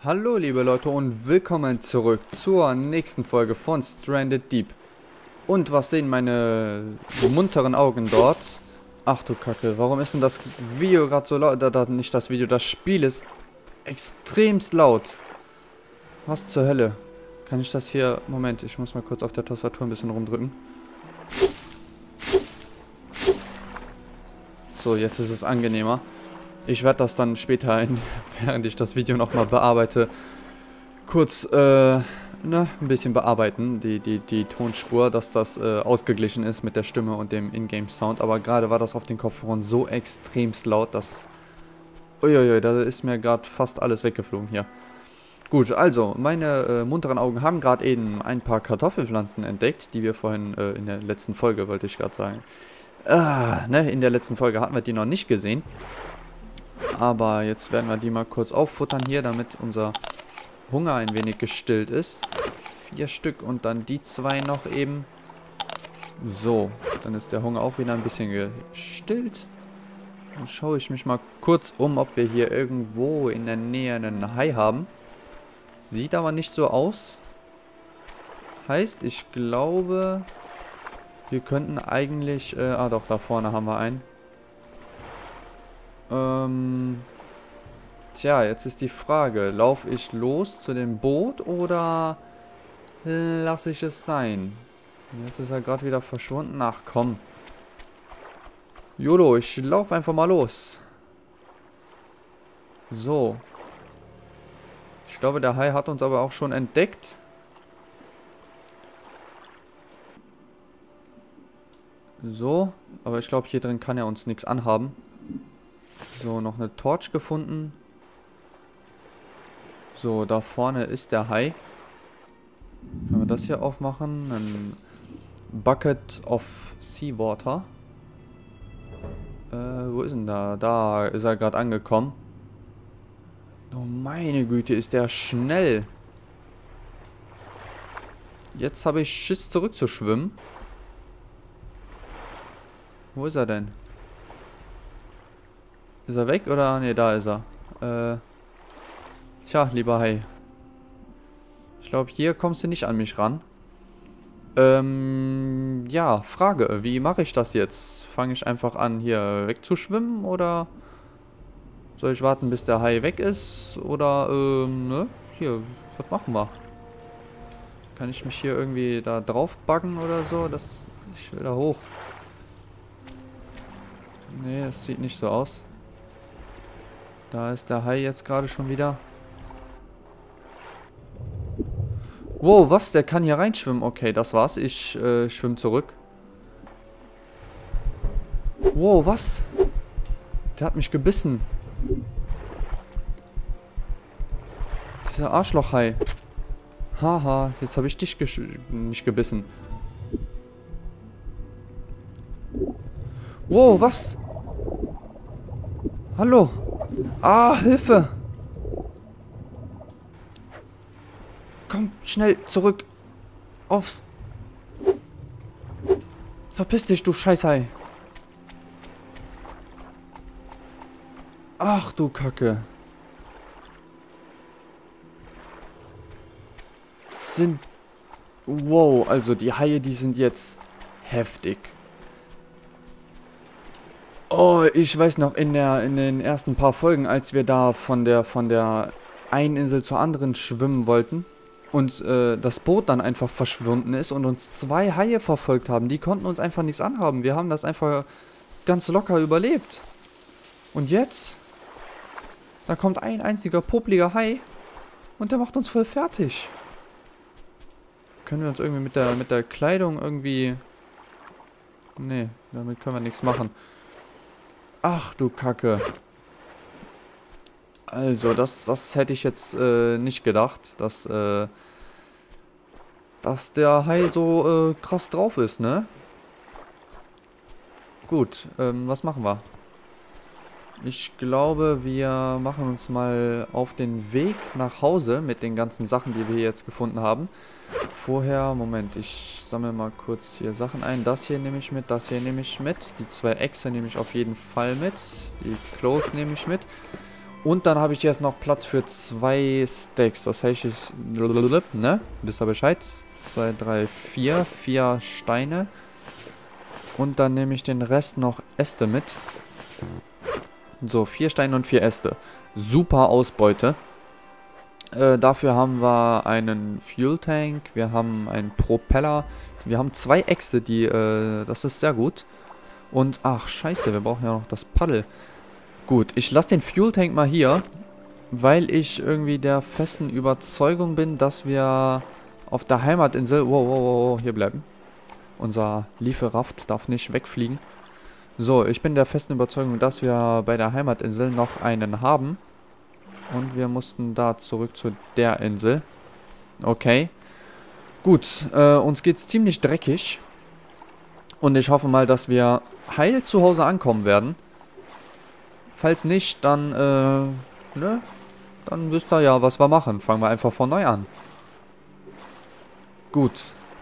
Hallo liebe Leute und willkommen zurück zur nächsten Folge von Stranded Deep. Und was sehen meine munteren Augen dort? Ach du Kacke, warum ist denn das Video gerade so laut? Nicht das Video, das Spiel ist extremst laut. Was zur Hölle? Kann ich das hier... Moment, ich muss mal kurz auf der Tastatur ein bisschen rumdrücken. So, jetzt ist es angenehmer. Ich werde das dann später, während ich das Video nochmal bearbeite, kurz ein bisschen bearbeiten, die Tonspur, dass das ausgeglichen ist mit der Stimme und dem Ingame-Sound. Aber gerade war das auf den Kopfhörern so extremst laut, dass... Uiuiui, da ist mir gerade fast alles weggeflogen hier. Gut, also, meine munteren Augen haben gerade eben ein paar Kartoffelpflanzen entdeckt, die wir vorhin in der letzten Folge, wollte ich gerade sagen. In der letzten Folge hatten wir die noch nicht gesehen. Aber jetzt werden wir die mal kurz auffuttern hier, damit unser Hunger ein wenig gestillt ist. 4 Stück und dann die 2 noch eben. So, dann ist der Hunger auch wieder ein bisschen gestillt. Dann schaue ich mich mal kurz um, ob wir hier irgendwo in der Nähe einen Hai haben. Sieht aber nicht so aus. Das heißt, ich glaube, wir könnten eigentlich... doch, da vorne haben wir einen. Tja, jetzt ist die Frage, laufe ich los zu dem Boot oder lasse ich es sein? Jetzt ist er gerade wieder verschwunden. Ach komm. YOLO, ich laufe einfach mal los. So. Ich glaube, der Hai hat uns aber auch schon entdeckt. So, aber ich glaube, hier drin kann er uns nichts anhaben. So, noch eine Torch gefunden. So, da vorne ist der Hai. Können wir das hier aufmachen? Ein Bucket of Seawater. Wo ist denn da? Da ist er gerade angekommen. Oh meine Güte, ist der schnell. Jetzt habe ich Schiss zurückzuschwimmen. Wo ist er denn? Ist er weg oder? Ne, da ist er. Tja, lieber Hai. Ich glaube, hier kommst du nicht an mich ran. Ja, Frage. Wie mache ich das jetzt? Fange ich einfach an, hier wegzuschwimmen oder soll ich warten, bis der Hai weg ist? Oder, ne? Hier, was machen wir? Kann ich mich hier irgendwie da drauf buggen oder so? Ich will da hoch. Ne, das sieht nicht so aus. Da ist der Hai jetzt gerade schon wieder. Wow, was? Der kann hier reinschwimmen. Okay, das war's. Ich schwimme zurück. Wow, was? Der hat mich gebissen. Dieser Arschloch-Hai. Haha, jetzt habe ich dich nicht gebissen. Wow, was? Hallo? Ah, Hilfe! Komm, schnell zurück. Aufs... Verpiss dich, du Scheißhai. Ach du Kacke. Wow, also die Haie, die sind jetzt heftig. Oh, ich weiß noch, in den ersten paar Folgen, als wir da von der einen Insel zur anderen schwimmen wollten und das Boot dann einfach verschwunden ist und uns 2 Haie verfolgt haben, die konnten uns einfach nichts anhaben. Wir haben das einfach ganz locker überlebt. Und jetzt? Da kommt ein einziger popliger Hai und der macht uns voll fertig. Können wir uns irgendwie mit der Kleidung irgendwie... Nee, damit können wir nichts machen. Ach du Kacke. Also, das hätte ich jetzt nicht gedacht, dass der Hai so krass drauf ist, ne? Gut, was machen wir? Ich glaube, wir machen uns mal auf den Weg nach Hause mit den ganzen Sachen, die wir hier jetzt gefunden haben. Vorher, Moment, ich sammle mal kurz hier Sachen ein. Das hier nehme ich mit, das hier nehme ich mit. Die 2 Echse nehme ich auf jeden Fall mit. Die Clothes nehme ich mit. Und dann habe ich jetzt noch Platz für 2 Steaks. Das heißt, ne? Wisst ihr Bescheid? 2, 3, 4. 4 Steine. Und dann nehme ich den Rest noch Äste mit. So, 4 Steine und 4 Äste. Super Ausbeute. Dafür haben wir einen Fuel Tank. Wir haben einen Propeller. Wir haben 2 Äxte, das ist sehr gut. Und, ach, scheiße, wir brauchen ja noch das Paddel. Gut, ich lasse den Fuel Tank mal hier, weil ich irgendwie der festen Überzeugung bin, dass wir auf der Heimatinsel... Wow, hier bleiben. Unser Lieferraft darf nicht wegfliegen. So, ich bin der festen Überzeugung, dass wir bei der Heimatinsel noch einen haben. Und wir mussten da zurück zu der Insel. Okay. Gut, uns geht's ziemlich dreckig. Und ich hoffe mal, dass wir heil zu Hause ankommen werden. Falls nicht, dann, ne? Dann wisst ihr ja, was wir machen. Fangen wir einfach von neu an. Gut.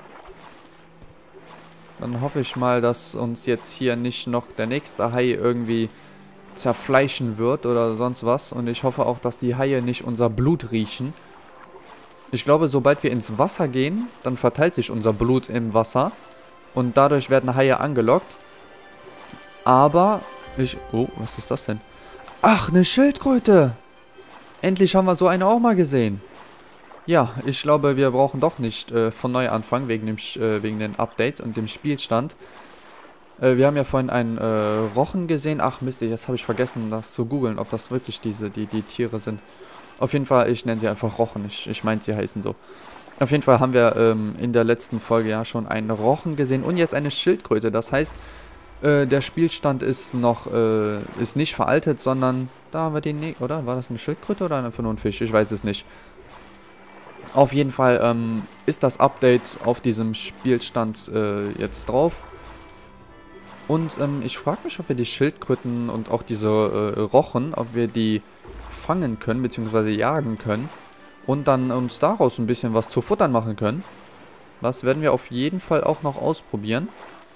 Dann hoffe ich mal, dass uns jetzt hier nicht noch der nächste Hai irgendwie zerfleischen wird oder sonst was. Und ich hoffe auch, dass die Haie nicht unser Blut riechen. Ich glaube, sobald wir ins Wasser gehen, dann verteilt sich unser Blut im Wasser. Und dadurch werden Haie angelockt. Aber oh, was ist das denn? Ach, eine Schildkröte! Endlich haben wir so eine auch mal gesehen. Ja, ich glaube, wir brauchen doch nicht von neu anfangen, wegen den Updates und dem Spielstand. Wir haben ja vorhin einen Rochen gesehen. Ach Mist, jetzt habe ich vergessen, das zu googeln, ob das wirklich die Tiere sind. Auf jeden Fall, ich nenne sie einfach Rochen. Ich meine, sie heißen so. Auf jeden Fall haben wir in der letzten Folge ja schon einen Rochen gesehen und jetzt eine Schildkröte. Das heißt, der Spielstand ist ist nicht veraltet, sondern da haben wir den, oder? War das eine Schildkröte oder einfach nur ein Fisch? Ich weiß es nicht. Auf jeden Fall ist das Update auf diesem Spielstand jetzt drauf. Und ich frage mich, ob wir die Schildkröten und auch diese Rochen, ob wir die fangen können, beziehungsweise jagen können. Und dann uns daraus ein bisschen was zu futtern machen können. Das werden wir auf jeden Fall auch noch ausprobieren.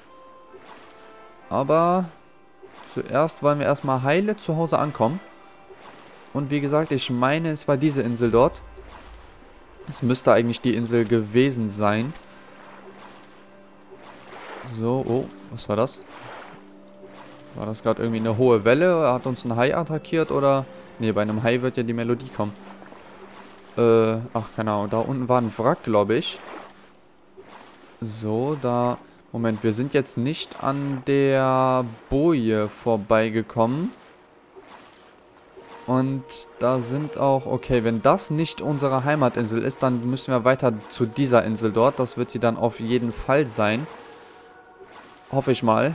Aber zuerst wollen wir erstmal heile zu Hause ankommen. Und wie gesagt, ich meine, es war diese Insel dort. Es müsste eigentlich die Insel gewesen sein. So, oh, was war das? War das gerade irgendwie eine hohe Welle? Hat uns ein Hai attackiert oder... Ne, bei einem Hai wird ja die Melodie kommen. Ach, keine Ahnung. Da unten war ein Wrack, glaube ich. So, da... Moment, wir sind jetzt nicht an der Boje vorbeigekommen. Und da sind auch... Okay, wenn das nicht unsere Heimatinsel ist, dann müssen wir weiter zu dieser Insel dort. Das wird sie dann auf jeden Fall sein. Hoffe ich mal.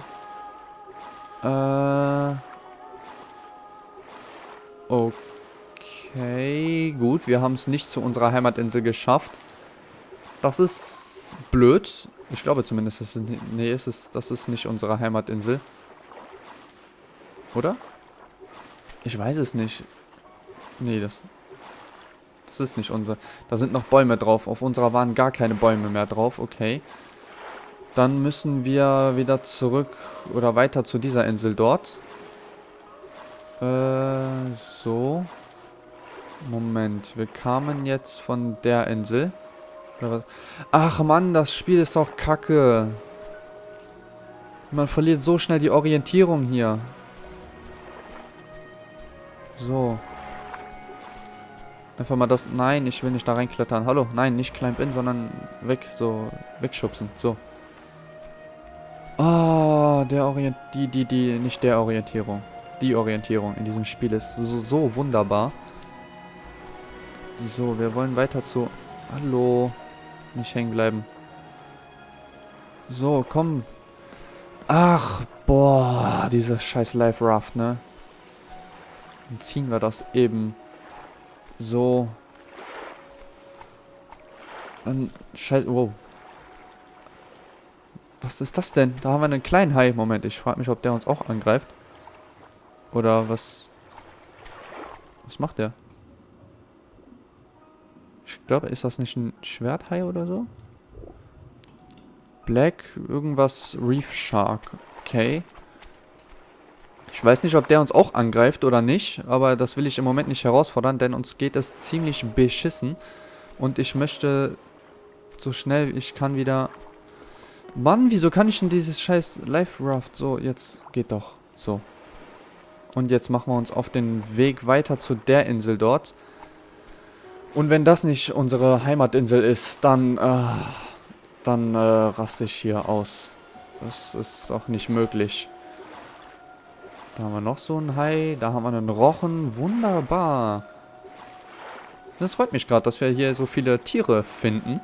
Okay, gut. Wir haben es nicht zu unserer Heimatinsel geschafft. Das ist blöd. Ich glaube zumindest, das ist nicht unsere Heimatinsel. Oder? Ich weiß es nicht. Nee, das ist nicht unsere. Da sind noch Bäume drauf. Auf unserer waren gar keine Bäume mehr drauf. Okay. Dann müssen wir wieder zurück oder weiter zu dieser Insel dort. So. Moment, wir kamen jetzt von der Insel. Oder was? Ach Mann, das Spiel ist doch kacke. Man verliert so schnell die Orientierung hier. So. Einfach mal das... Nein, ich will nicht da reinklettern. Hallo, nein, nicht climb in, sondern weg, so, wegschubsen. So. Ah, nicht der Orientierung. Die Orientierung in diesem Spiel ist so wunderbar. So, wir wollen weiter zu... Hallo. Nicht hängen bleiben. So, komm. Ach, boah, dieses scheiß Life Raft, ne? Dann ziehen wir das eben so. Dann scheiß... Wow. Was ist das denn? Da haben wir einen kleinen Hai. Moment, ich frage mich, ob der uns auch angreift. Oder was... Was macht der? Ich glaube, ist das nicht ein Schwerthai oder so? Black, irgendwas Reef Shark. Okay. Ich weiß nicht, ob der uns auch angreift oder nicht, aber das will ich im Moment nicht herausfordern, denn uns geht es ziemlich beschissen. Und ich möchte so schnell ich kann wieder... Mann, wieso kann ich denn dieses scheiß Life Raft so... Jetzt geht doch. So. Und jetzt machen wir uns auf den Weg weiter zu der Insel dort. Und wenn das nicht unsere Heimatinsel ist, dann raste ich hier aus. Das ist auch nicht möglich. Da haben wir noch so einen Hai. Da haben wir einen Rochen. Wunderbar. Das freut mich gerade, dass wir hier so viele Tiere finden.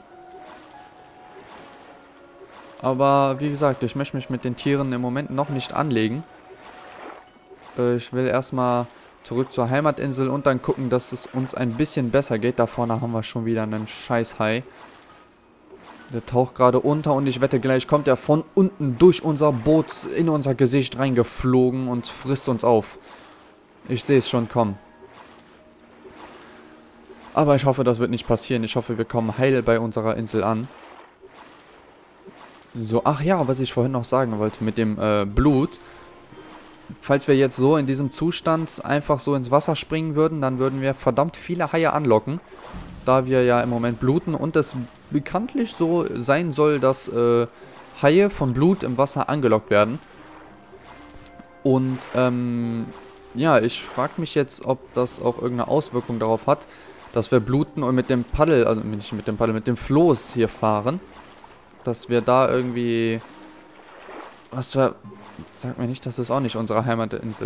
Aber wie gesagt, ich möchte mich mit den Tieren im Moment noch nicht anlegen. Ich will erstmal zurück zur Heimatinsel und dann gucken, dass es uns ein bisschen besser geht. Da vorne haben wir schon wieder einen scheiß Hai. Der taucht gerade unter und ich wette, gleich kommt er von unten durch unser Boot in unser Gesicht reingeflogen und frisst uns auf. Ich sehe es schon kommen. Aber ich hoffe, das wird nicht passieren. Ich hoffe, wir kommen heil bei unserer Insel an. So, ach ja, was ich vorhin noch sagen wollte mit dem Blut. Falls wir jetzt so in diesem Zustand einfach so ins Wasser springen würden, dann würden wir verdammt viele Haie anlocken. Da wir ja im Moment bluten und es bekanntlich so sein soll, dass Haie von Blut im Wasser angelockt werden. Und ja, ich frage mich jetzt, ob das auch irgendeine Auswirkung darauf hat, dass wir bluten und mit dem Paddel, also nicht mit dem Paddel, mit dem Floß hier fahren. Dass wir da irgendwie... Was wir... Sag mir nicht, das ist auch nicht unsere Heimatinsel.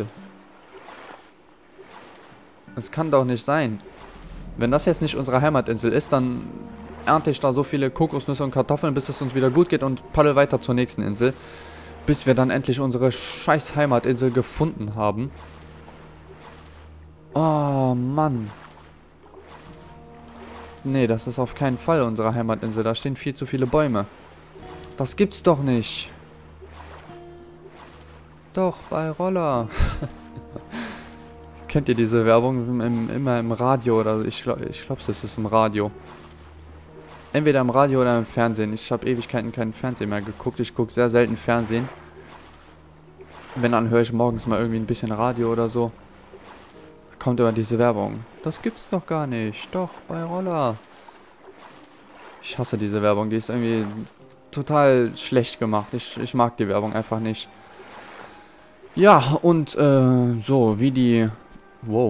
Es kann doch nicht sein. Wenn das jetzt nicht unsere Heimatinsel ist, dann ernte ich da so viele Kokosnüsse und Kartoffeln, bis es uns wieder gut geht und paddel weiter zur nächsten Insel. Bis wir dann endlich unsere scheiß Heimatinsel gefunden haben. Oh, Mann. Nee, das ist auf keinen Fall unsere Heimatinsel. Da stehen viel zu viele Bäume. Das gibt's doch nicht. Doch, bei Roller. Kennt ihr diese Werbung? Immer im Radio oder ich glaube, es ist im Radio. Entweder im Radio oder im Fernsehen. Ich habe Ewigkeiten keinen Fernsehen mehr geguckt. Ich gucke sehr selten Fernsehen. Wenn, dann höre ich morgens mal irgendwie ein bisschen Radio oder so. Kommt immer diese Werbung. Das gibt's doch gar nicht. Doch, bei Roller. Ich hasse diese Werbung. Die ist irgendwie total schlecht gemacht. Ich mag die Werbung einfach nicht. Ja, und so, wie die... Wow.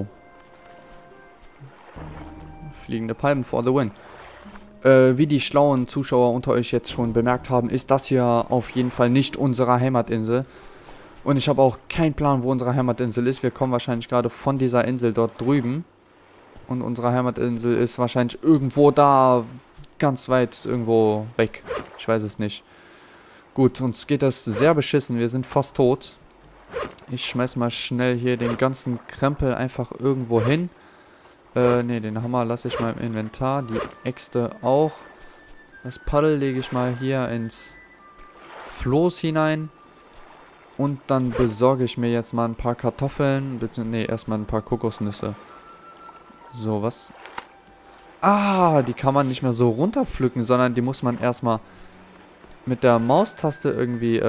Fliegende Palmen for the win. Wie die schlauen Zuschauer unter euch jetzt schon bemerkt haben, ist das hier auf jeden Fall nicht unsere Heimatinsel. Und ich habe auch keinen Plan, wo unsere Heimatinsel ist. Wir kommen wahrscheinlich gerade von dieser Insel dort drüben. Und unsere Heimatinsel ist wahrscheinlich irgendwo da, ganz weit irgendwo weg. Ich weiß es nicht. Gut, uns geht das sehr beschissen. Wir sind fast tot. Ich schmeiß mal schnell hier den ganzen Krempel einfach irgendwo hin. Ne, den Hammer lasse ich mal im Inventar. Die Äxte auch. Das Paddel lege ich mal hier ins Floß hinein. Und dann besorge ich mir jetzt mal ein paar Kartoffeln. Ne, erstmal ein paar Kokosnüsse. So, was? Ah, die kann man nicht mehr so runterpflücken, sondern die muss man erstmal mit der Maustaste irgendwie,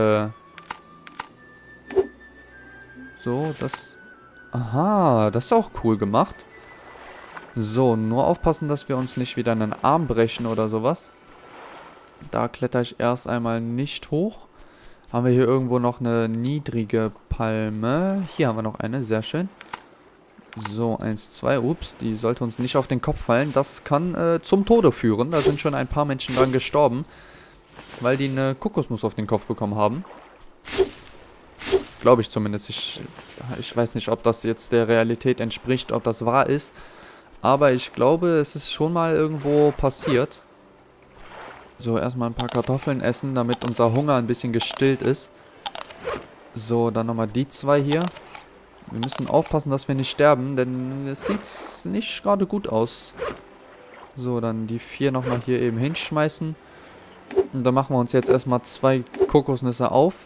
so, das... Aha, das ist auch cool gemacht. So, nur aufpassen, dass wir uns nicht wieder einen Arm brechen oder sowas. Da kletter ich erst einmal nicht hoch. Haben wir hier irgendwo noch eine niedrige Palme. Hier haben wir noch eine, sehr schön. So, 1, 2, ups, die sollte uns nicht auf den Kopf fallen. Das kann zum Tode führen. Da sind schon ein paar Menschen dran gestorben, weil die eine Kokosnuss auf den Kopf bekommen haben. Glaube ich zumindest. Ich weiß nicht, ob das jetzt der Realität entspricht, ob das wahr ist. Aber ich glaube, es ist schon mal irgendwo passiert. So, erstmal ein paar Kartoffeln essen, damit unser Hunger ein bisschen gestillt ist. So, dann nochmal die zwei hier. Wir müssen aufpassen, dass wir nicht sterben, denn es sieht nicht gerade gut aus. So, dann die 4 nochmal hier eben hinschmeißen. Und dann machen wir uns jetzt erstmal 2 Kokosnüsse auf.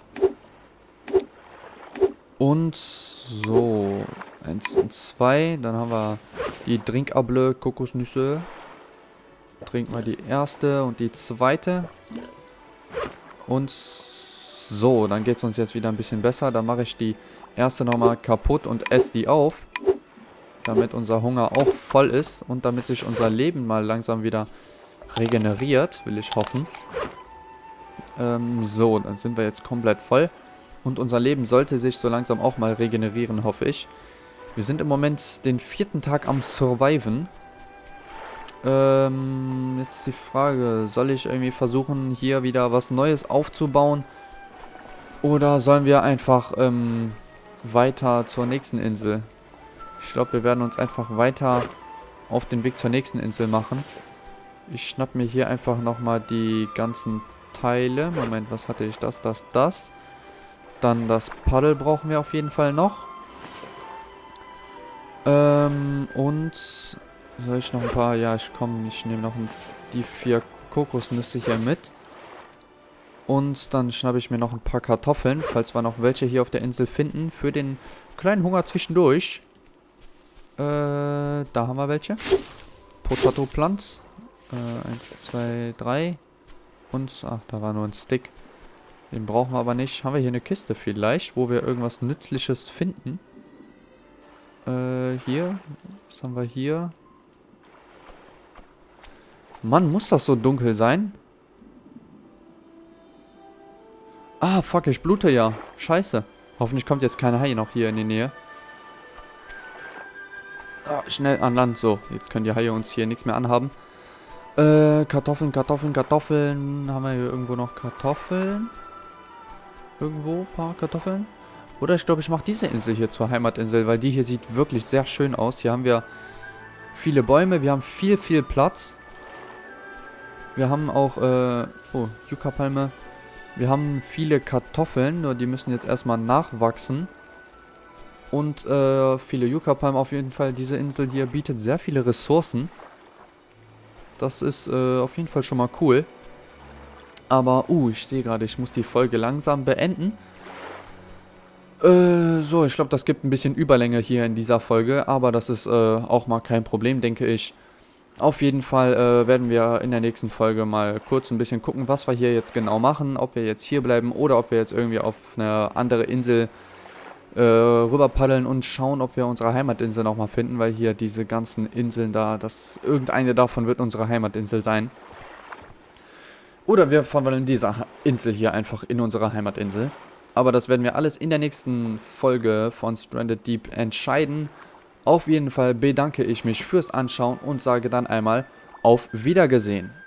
Und so, 1 und 2. Dann haben wir die Drinkable Kokosnüsse. Trink mal die erste und die zweite. Und so, dann geht es uns jetzt wieder ein bisschen besser. Dann mache ich die erste nochmal kaputt und esse die auf. Damit unser Hunger auch voll ist und damit sich unser Leben mal langsam wieder regeneriert, will ich hoffen. So, dann sind wir jetzt komplett voll. Und unser Leben sollte sich so langsam auch mal regenerieren, hoffe ich. Wir sind im Moment den 4. Tag am Surviven. Jetzt die Frage, soll ich irgendwie versuchen, hier wieder was Neues aufzubauen? Oder sollen wir einfach weiter zur nächsten Insel? Ich glaube, wir werden uns einfach weiter auf den Weg zur nächsten Insel machen. Ich schnapp mir hier einfach nochmal die ganzen Teile. Moment, was hatte ich? Das. Dann das Paddel brauchen wir auf jeden Fall noch. Und soll ich noch ein paar... Ja, ich nehme noch die 4 Kokosnüsse hier mit. Und dann schnappe ich mir noch ein paar Kartoffeln, falls wir noch welche hier auf der Insel finden, für den kleinen Hunger zwischendurch. Da haben wir welche. Potato Plants. 1, 2, 3. Und, ach, da war nur ein Stick. Den brauchen wir aber nicht. Haben wir hier eine Kiste vielleicht, wo wir irgendwas Nützliches finden? Hier. Was haben wir hier? Mann, muss das so dunkel sein? Ah, fuck, ich blute ja. Scheiße. Hoffentlich kommt jetzt kein Hai noch hier in die Nähe. Ah, schnell an Land. So, jetzt können die Haie uns hier nichts mehr anhaben. Kartoffeln. Haben wir hier irgendwo noch Kartoffeln? Irgendwo ein paar Kartoffeln? Oder ich glaube, ich mache diese Insel hier zur Heimatinsel, weil die hier sieht wirklich sehr schön aus. Hier haben wir viele Bäume, wir haben viel Platz. Wir haben auch, oh, Yucca-Palme. Wir haben viele Kartoffeln, nur die müssen jetzt erstmal nachwachsen. Und viele Yucca-Palmen auf jeden Fall. Diese Insel hier bietet sehr viele Ressourcen. Das ist auf jeden Fall schon mal cool. Aber, ich sehe gerade, ich muss die Folge langsam beenden. So, ich glaube, das gibt ein bisschen Überlänge hier in dieser Folge. Aber das ist auch mal kein Problem, denke ich. Auf jeden Fall werden wir in der nächsten Folge mal kurz ein bisschen gucken, was wir hier jetzt genau machen. Ob wir jetzt hier bleiben oder ob wir jetzt irgendwie auf eine andere Insel rüber paddeln und schauen, ob wir unsere Heimatinsel nochmal finden. Weil hier diese ganzen Inseln da, irgendeine davon wird unsere Heimatinsel sein. Oder wir verwandeln diese Insel hier einfach in unsere Heimatinsel. Aber das werden wir alles in der nächsten Folge von Stranded Deep entscheiden. Auf jeden Fall bedanke ich mich fürs Anschauen und sage dann einmal auf Wiedergesehen.